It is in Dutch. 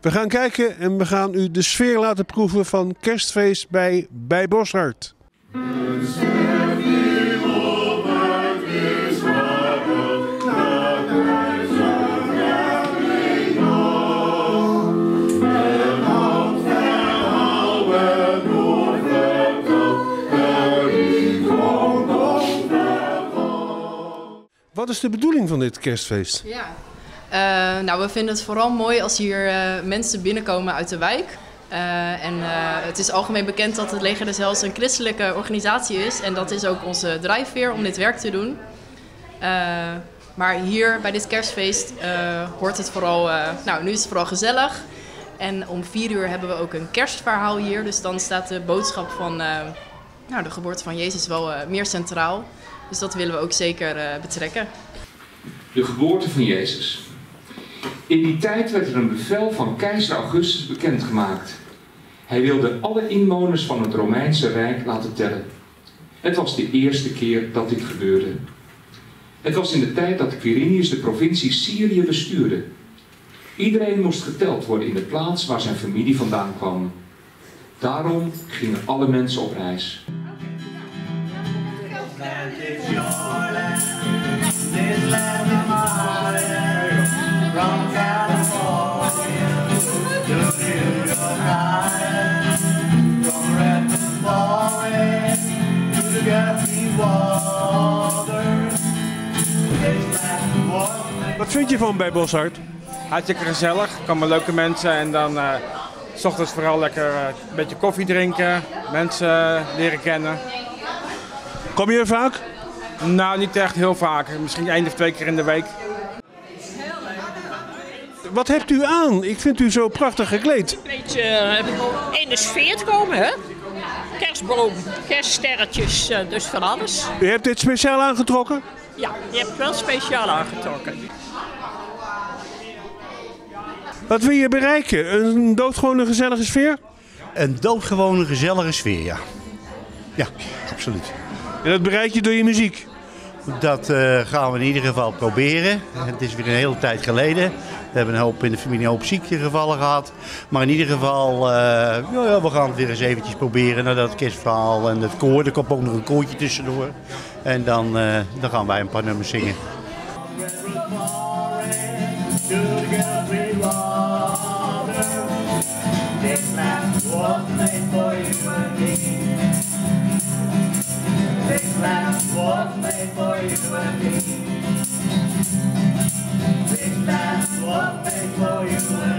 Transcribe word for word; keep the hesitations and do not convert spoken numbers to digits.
We gaan kijken en we gaan u de sfeer laten proeven van kerstfeest bij bij Boshart. Wat is de bedoeling van dit kerstfeest? Ja, uh, nou, we vinden het vooral mooi als hier uh, mensen binnenkomen uit de wijk. Uh, en uh, het is algemeen bekend dat het Leger des Heils een christelijke organisatie is. En dat is ook onze drijfveer om dit werk te doen. Uh, maar hier bij dit kerstfeest uh, hoort het vooral, uh, nou nu is het vooral gezellig. En om vier uur hebben we ook een kerstverhaal hier. Dus dan staat de boodschap van uh, nou, de geboorte van Jezus wel uh, meer centraal. Dus dat willen we ook zeker uh, betrekken. De geboorte van Jezus. In die tijd werd er een bevel van keizer Augustus bekendgemaakt. Hij wilde alle inwoners van het Romeinse Rijk laten tellen. Het was de eerste keer dat dit gebeurde. Het was in de tijd dat Quirinius de provincie Syrië bestuurde. Iedereen moest geteld worden in de plaats waar zijn familie vandaan kwam. Daarom gingen alle mensen op reis. Wat vind je van bij Boshart? Hartstikke gezellig, er komen leuke mensen en dan uh, 's ochtends vooral lekker uh, een beetje koffie drinken, mensen uh, leren kennen. Kom je er vaak? Nou, niet echt heel vaak, misschien één of twee keer in de week. Wat hebt u aan? Ik vind u zo prachtig gekleed. Een beetje uh, in de sfeer te komen, hè? Kerstboom, kerststerretjes, uh, dus van alles. U hebt dit speciaal aangetrokken? Ja, je hebt wel speciaal aangetrokken. Wat wil je bereiken? Een doodgewone gezellige sfeer? Een doodgewone gezellige sfeer, ja. Ja, absoluut. En dat bereik je door je muziek? Dat uh, gaan we in ieder geval proberen. Het is weer een hele tijd geleden. We hebben een hoop in de familie een hoop ziektegevallen gehad. Maar in ieder geval, uh, ja, we gaan het weer eens eventjes proberen naar dat kerstverhaal en het koor. Er komt ook nog een koortje tussendoor. En dan, uh, dan gaan wij een paar nummers zingen. This land was made for you and me. This land was made for you and me.